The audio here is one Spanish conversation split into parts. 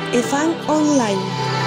EFAN Online.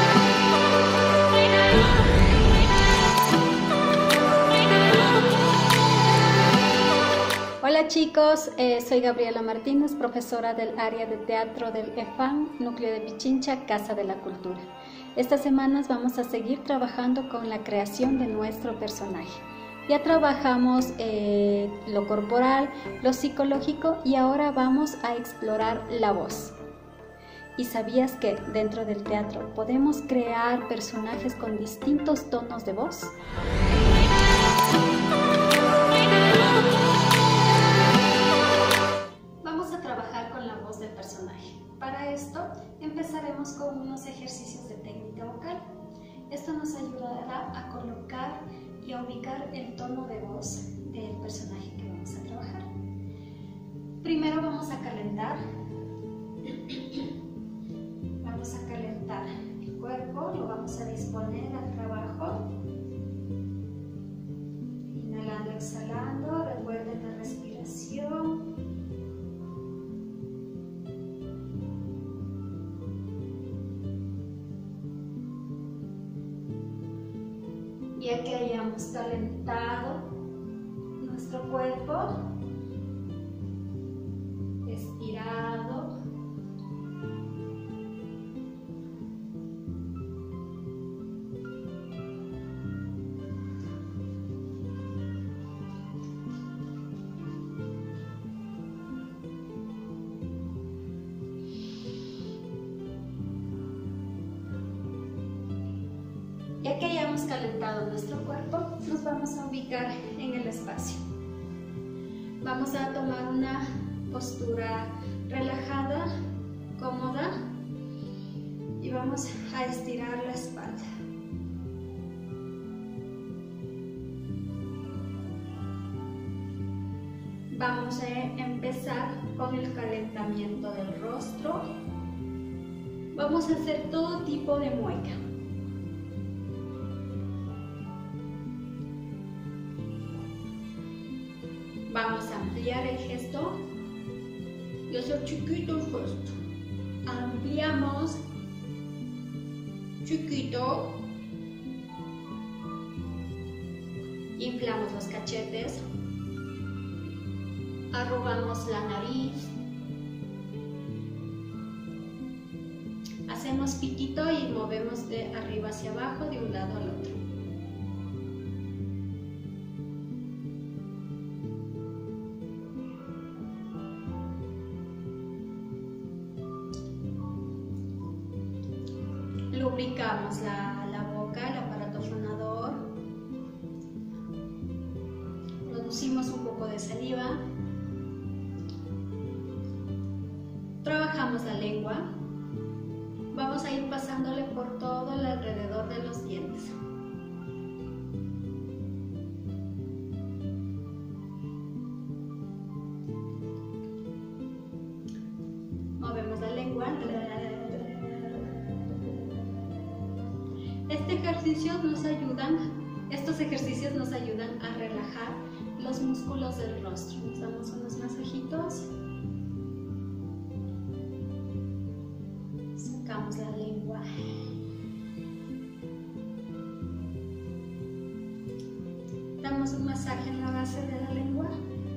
Hola chicos, soy Gabriela Martínez, profesora del área de teatro del EFAN, Núcleo de Pichincha, Casa de la Cultura. Estas semanas vamos a seguir trabajando con la creación de nuestro personaje. Ya trabajamos lo corporal, lo psicológico y ahora vamos a explorar la voz. ¿Y sabías que dentro del teatro podemos crear personajes con distintos tonos de voz? Vamos a trabajar con la voz del personaje. Para esto empezaremos con unos ejercicios de técnica vocal. Esto nos ayudará a colocar y a ubicar el tono de voz del personaje que vamos a trabajar. Primero vamos a calentar. Vamos a calentar el cuerpo, lo vamos a disponer al trabajo. Inhalando, exhalando, recuerden la respiración. Ya que hayamos calentado nuestro cuerpo, estirado, ya que hayamos calentado nuestro cuerpo, nos vamos a ubicar en el espacio. Vamos a tomar una postura relajada, cómoda, y vamos a estirar la espalda. Vamos a empezar con el calentamiento del rostro. Vamos a hacer todo tipo de mueca. Vamos a ampliar el gesto y hacer chiquito el gesto. Ampliamos, chiquito. Inflamos los cachetes. Arrugamos la nariz. Hacemos piquito y movemos de arriba hacia abajo, de un lado al otro. Lubricamos la boca, el aparato fonador. Producimos un poco de saliva. Trabajamos la lengua. Vamos a ir pasándole por todo el alrededor de los dientes. Movemos la lengua. Estos ejercicios nos ayudan a relajar los músculos del rostro. Nos damos unos masajitos. Sacamos la lengua. Damos un masaje en la base de la lengua.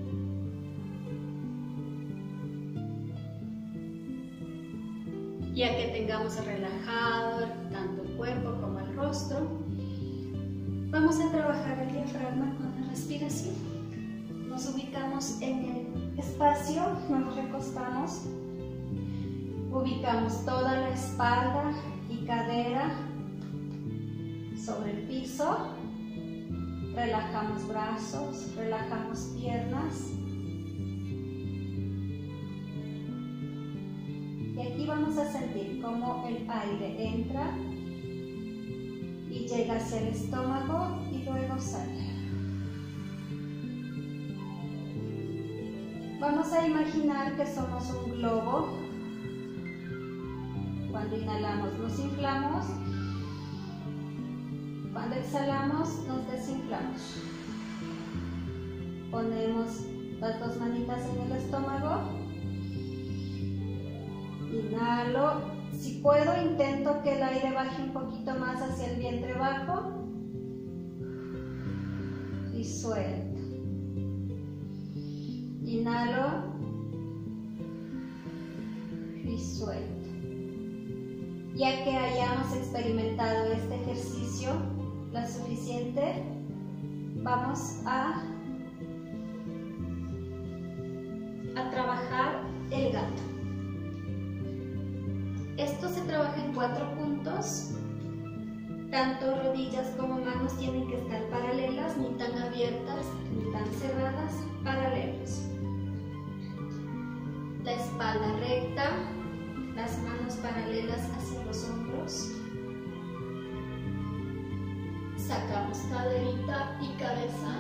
Ya que tengamos relajado tanto el cuerpo como el rostro, vamos a trabajar el diafragma con la respiración. Nos ubicamos en el espacio, nos recostamos, ubicamos toda la espalda y cadera sobre el piso, relajamos brazos, relajamos piernas. Y aquí vamos a sentir cómo el aire entra y llega hacia el estómago y luego sale. Vamos a imaginar que somos un globo. Cuando inhalamos nos inflamos. Cuando exhalamos nos desinflamos. Ponemos las dos manitas en el estómago. Inhalo, Si puedo, intento que el aire baje un poquito más hacia el vientre bajo y suelto. Inhalo y suelto. Ya que hayamos experimentado este ejercicio lo suficiente, vamos a trabajar el gato. Esto se trabaja en 4 puntos. Tanto rodillas como manos tienen que estar paralelas, ni tan abiertas ni tan cerradas, paralelos. La espalda recta, las manos paralelas hacia los hombros. Sacamos caderita y cabeza.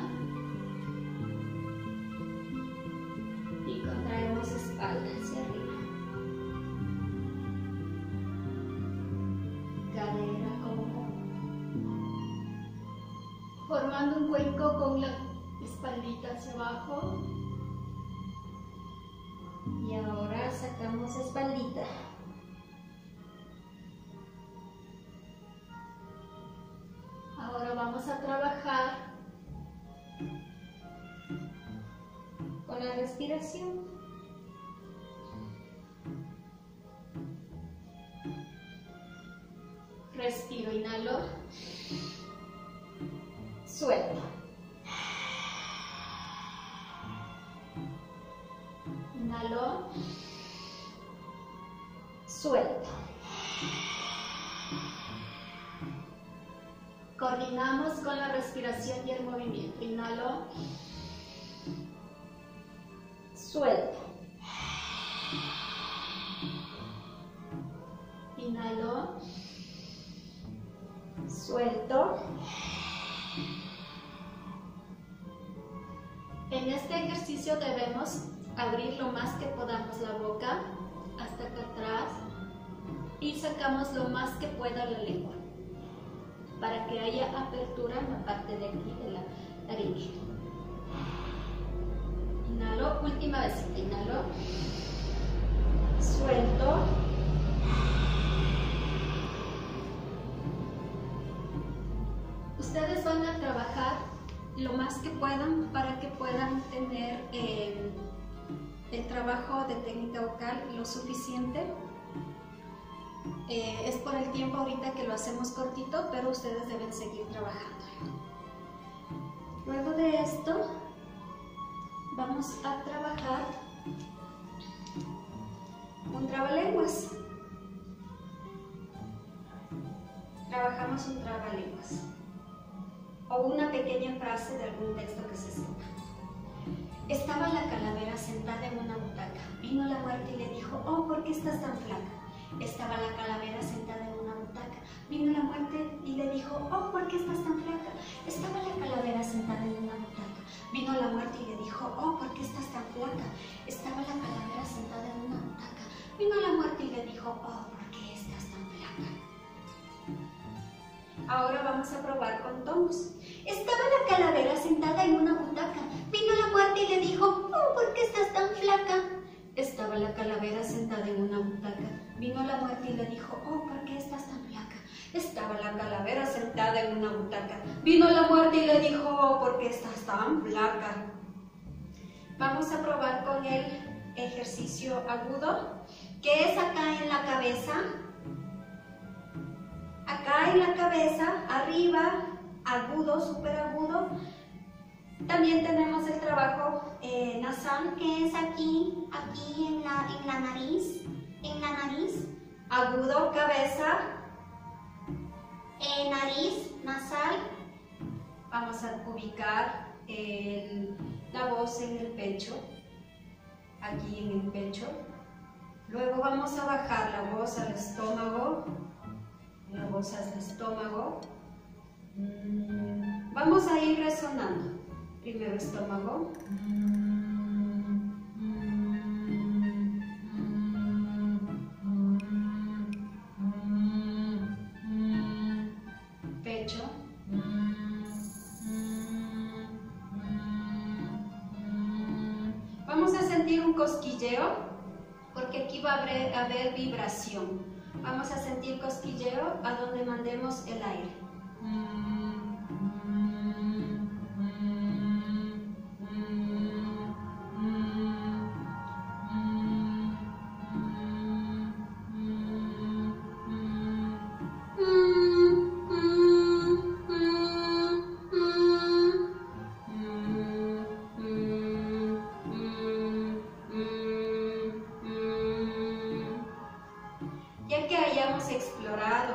Y contraemos espalda hacia arriba. Cadera como formando un cuenco con la espaldita hacia abajo. Y ahora sacamos espaldita. Ahora vamos a trabajar con la respiración. Respiro, inhalo, suelto. Inhalo, suelto. Coordinamos con la respiración y el movimiento. Inhalo, suelto. Inhalo, suelto. En este ejercicio debemos abrir lo más que podamos la boca hasta acá atrás y sacamos lo más que pueda la lengua para que haya apertura en la parte de aquí de la nariz. Inhalo, última vez, inhalo, suelto. Ustedes van a trabajar lo más que puedan para que puedan tener el trabajo de técnica vocal lo suficiente. Es por el tiempo ahorita que lo hacemos cortito, pero ustedes deben seguir trabajando. Luego de esto, vamos a trabajar un trabalenguas. Trabajamos un trabalenguas o una pequeña frase de algún texto que se sepa. Estaba la calavera sentada en una butaca. Vino la muerte y le dijo, oh, ¿por qué estás tan flaca? Estaba la calavera sentada en una butaca. Vino la muerte y le dijo, oh, ¿por qué estás tan flaca? Estaba la calavera sentada en una butaca. Vino la muerte y le dijo, oh, ¿por qué estás tan flaca? Estaba la calavera sentada en una butaca. Vino la muerte y le dijo, oh, ¿por qué estás tan flaca? Ahora vamos a probar con tonos. Estaba la calavera sentada en una butaca. Vino la muerte y le dijo, oh, ¿por qué estás tan flaca? Estaba la calavera sentada en una butaca. Vino la muerte y le dijo, oh, ¿por qué estás tan flaca? Estaba la calavera sentada en una butaca. Vino la muerte y le dijo, oh, ¿por qué estás tan flaca? Vamos a probar con el ejercicio agudo, que es acá en la cabeza. Acá en la cabeza, arriba, agudo, súper agudo. También tenemos el trabajo nasal, que es aquí en la nariz, agudo, cabeza, nariz, nasal. Vamos a ubicar la voz en el pecho, aquí en el pecho. Luego vamos a bajar la voz al estómago, Vamos a ir resonando. Primero estómago. Pecho. Vamos a sentir un cosquilleo porque aquí va a haber vibración. Vamos a sentir cosquilleo a donde mandemos el aire. Ya que hayamos explorado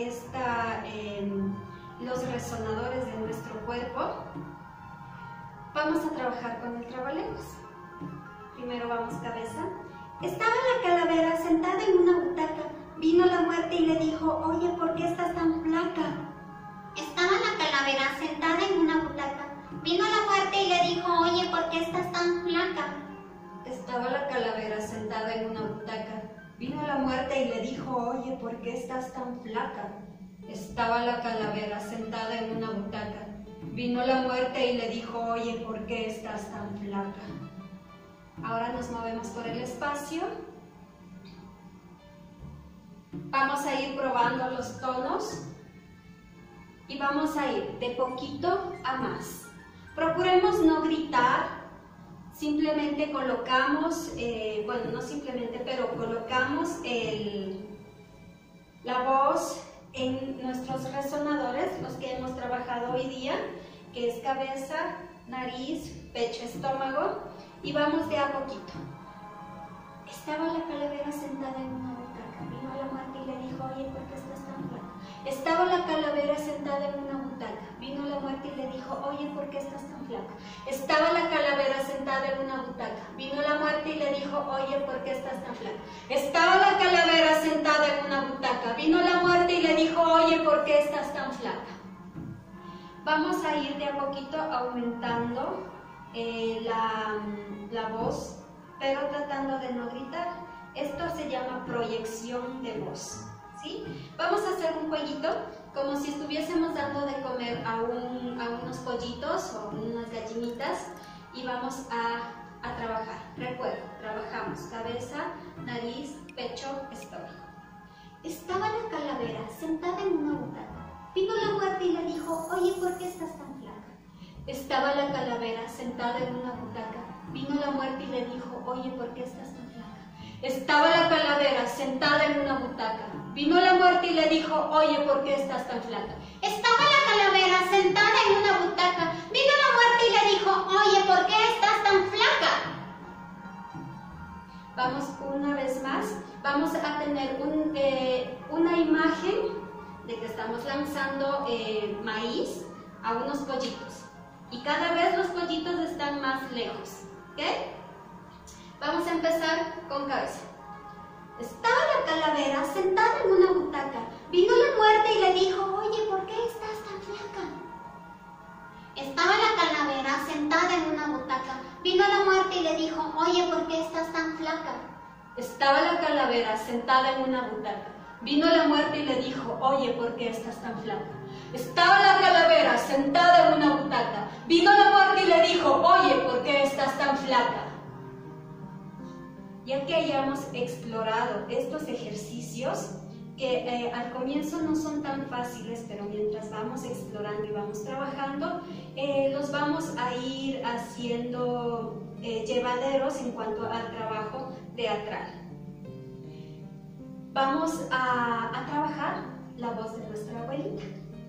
los resonadores de nuestro cuerpo, vamos a trabajar con el trabalenguas. Primero vamos cabeza. Estaba la calavera sentada en una butaca. Vino la muerte y le dijo, oye, ¿por qué estás tan flaca? Estaba la calavera sentada en una butaca. Vino la muerte y le dijo, oye, ¿por qué estás tan flaca? Estaba la calavera sentada en una butaca. Vino la muerte y le dijo, oye, ¿por qué estás tan flaca? Estaba la calavera sentada en una butaca. Vino la muerte y le dijo, oye, ¿por qué estás tan flaca? Ahora nos movemos por el espacio. Vamos a ir probando los tonos y vamos a ir de poquito a más. Procuremos no gritar. Simplemente colocamos, bueno, no simplemente, pero colocamos la voz en nuestros resonadores, los que hemos trabajado hoy día, que es cabeza, nariz, pecho, estómago, y vamos de a poquito. Estaba la calavera sentada en una butaca. Vino la muerte y le dijo, oye, ¿por qué estás tan flaca? Estaba la calavera sentada en una butaca. Vino la muerte y le dijo, oye, ¿por qué estás tan flaca? Estaba la calavera sentada en una butaca. Vino la muerte y le dijo, oye, ¿por qué estás tan flaca? Estaba la calavera sentada en una butaca. Vino la muerte y le dijo, oye, ¿por qué estás tan flaca? Vamos a ir de a poquito aumentando la voz, pero tratando de no gritar. Esto se llama proyección de voz, ¿sí? Vamos a hacer un jueguito como si estuviésemos dando de comer a unos pollitos o unas gallinitas y vamos a trabajar. Recuerda, trabajamos cabeza, nariz, pecho, estómago. Estaba la calavera sentada en una butaca. Vino la muerte y le dijo, oye, ¿por qué estás tan flaca? Estaba la calavera sentada en una butaca. Vino la muerte y le dijo, oye, ¿por qué estás tan flaca? Estaba la calavera sentada en una butaca. Vino la muerte y le dijo, oye, ¿por qué estás tan flaca? Estaba la calavera sentada en una butaca. Vino la muerte y le dijo, oye, ¿por qué estás tan flaca? Vamos una vez más. Vamos a tener una imagen de que estamos lanzando maíz a unos pollitos. Y cada vez los pollitos están más lejos. ¿Ok? Vamos a empezar con cabeza. Estaba la calavera sentada en una butaca. Vino la muerte y le dijo, oye, ¿por qué estás tan flaca? Estaba la calavera sentada en una butaca. Vino la muerte y le dijo, oye, ¿por qué estás tan flaca? Estaba la calavera sentada en una butaca. Vino la muerte y le dijo, oye, ¿por qué estás tan flaca? Estaba la calavera sentada en una butaca. Vino la muerte y le dijo, oye, ¿por qué estás tan flaca? Ya que hayamos explorado estos ejercicios, que al comienzo no son tan fáciles, pero mientras vamos explorando y vamos trabajando, los vamos a ir haciendo llevaderos en cuanto al trabajo teatral. Vamos a trabajar la voz de nuestra abuelita.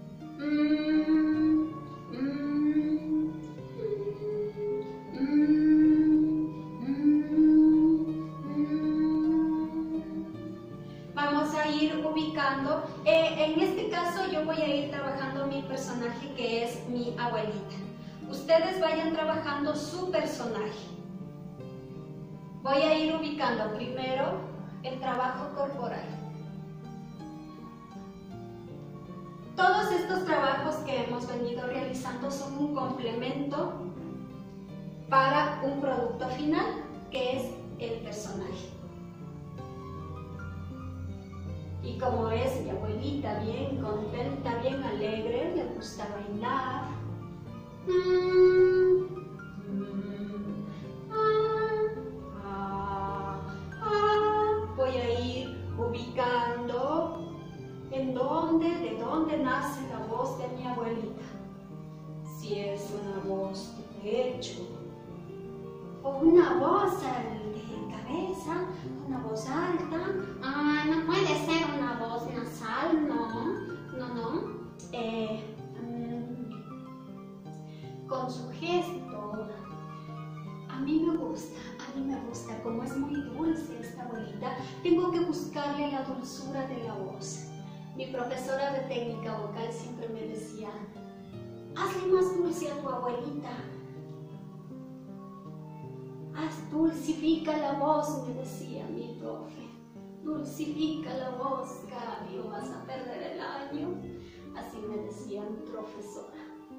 Vamos a ir ubicando, en este caso yo voy a ir trabajando mi personaje, que es mi abuelita. Ustedes vayan trabajando su personaje. Voy a ir ubicando primero el trabajo corporal. Todos estos trabajos que hemos venido realizando son un complemento para un producto final, que es el personaje. Y como es mi abuelita bien contenta, bien alegre, le gusta bailar. Voy a ir ubicando nace la voz de mi abuelita. Si es una voz de pecho, o una voz de cabeza, una voz alta. Ah, no puede ser una voz nasal, no. Con su gesto. A mí me gusta, como es muy dulce esta abuelita, tengo que buscarle la dulzura de la voz. Mi profesora de técnica vocal siempre me decía, hazle más dulce a tu abuelita. Dulcifica la voz, me decía mi profe. Dulcifica la voz, Gaby, o vas a perder el año. Así me decía mi profesora.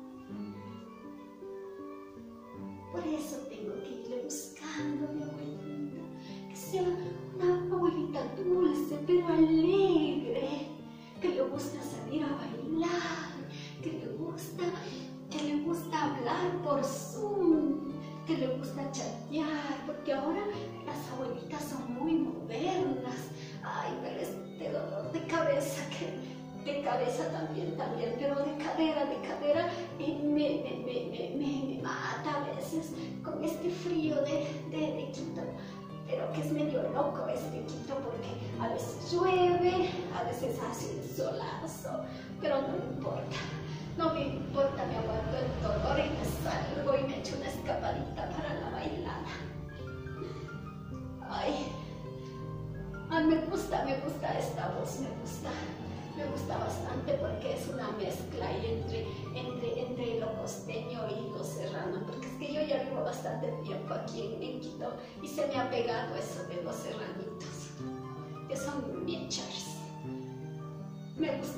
Por eso tengo que irle buscando a mi abuelita, que sea una abuelita dulce, pero alegre, que le gusta salir a bailar, que le gusta hablar por Zoom, que le gusta chatear, porque ahora las abuelitas son muy modernas. Ay, pero este dolor de cabeza, de cabeza también, pero de cadera, me mata a veces con este frío de Quito, pero que es medio loco este Quito, porque a veces llueve, a veces hace un solazo, pero no me importa, me aguanto el dolor y me salgo y me echo una escapadita para la bailada. Ay, me gusta esta voz, me gusta bastante porque es una mezcla entre lo costeño y lo serrano, porque es que yo ya vivo bastante tiempo aquí en Quito y se me ha pegado eso de los serranitos, que son bien charis. Me gusta.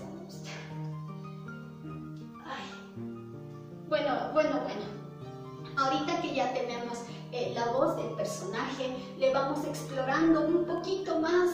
Ay, bueno. Ahorita que ya tenemos la voz del personaje, le vamos explorando un poquito más,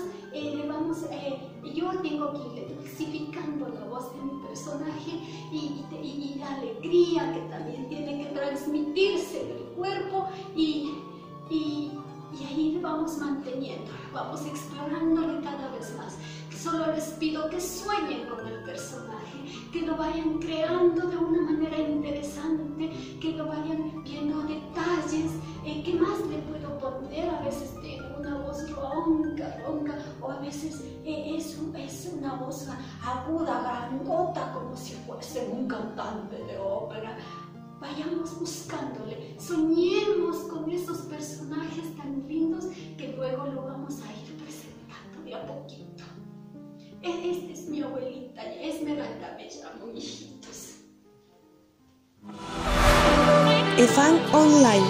yo tengo que ir dulcificando la voz de mi personaje y la alegría que también tiene que transmitirse del cuerpo y ahí le vamos manteniendo, vamos explorándole cada vez más. Solo les pido que sueñen con el personaje, que lo vayan creando de una manera interesante, que lo vayan viendo detalles. ¿Qué más le puedo poner? A veces tengo una voz ronca, o a veces es una voz aguda, grandota, como si fuese un cantante de ópera. Vayamos buscándole, soñemos con esos personajes tan lindos que luego lo vamos a ir presentando de a poquito. Esta es mi abuelita, Esmeralda me llamo, hijitos. EFAN Online.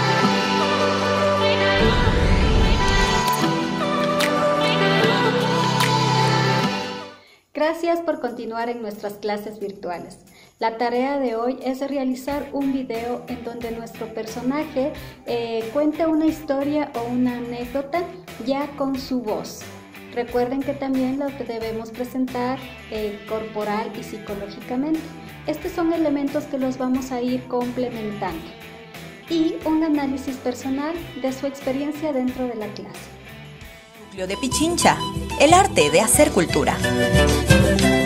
Gracias por continuar en nuestras clases virtuales. La tarea de hoy es realizar un video en donde nuestro personaje cuente una historia o una anécdota ya con su voz. Recuerden que también lo debemos presentar corporal y psicológicamente. Estos son elementos que los vamos a ir complementando. Y un análisis personal de su experiencia dentro de la clase. Núcleo de Pichincha, el arte de hacer cultura.